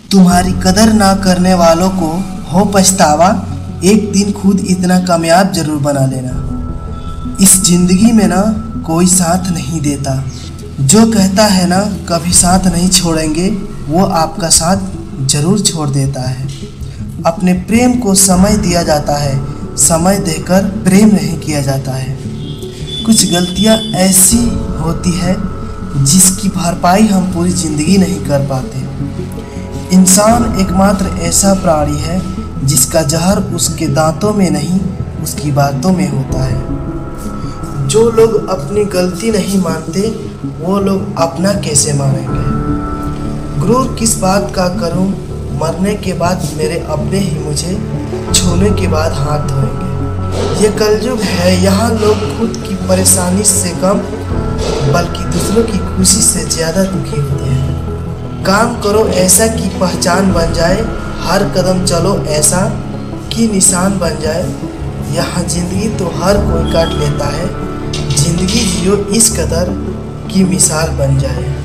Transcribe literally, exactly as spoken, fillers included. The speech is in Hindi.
तुम्हारी कदर ना करने वालों को हो पछतावा, एक दिन खुद इतना कामयाब जरूर बना लेना। इस जिंदगी में ना कोई साथ नहीं देता, जो कहता है ना कभी साथ नहीं छोड़ेंगे, वो आपका साथ जरूर छोड़ देता है। अपने प्रेम को समय दिया जाता है, समय देकर प्रेम नहीं किया जाता है। कुछ गलतियाँ ऐसी होती है जिसकी भरपाई हम पूरी ज़िंदगी नहीं कर पाते। इंसान एकमात्र ऐसा प्राणी है जिसका जहर उसके दांतों में नहीं, उसकी बातों में होता है। जो लोग अपनी गलती नहीं मानते, वो लोग अपना कैसे मानेंगे। गुरूर किस बात का करूं, मरने के बाद मेरे अपने ही मुझे छूने के बाद हाथ धोएंगे। ये कलयुग है, यहाँ लोग खुद की परेशानी से कम बल्कि दूसरों की खुशी से ज़्यादा दुखी होते हैं। काम करो ऐसा कि पहचान बन जाए, हर कदम चलो ऐसा कि निशान बन जाए। यहाँ ज़िंदगी तो हर कोई काट लेता है, ज़िंदगी जियो इस कदर कि मिसाल बन जाए।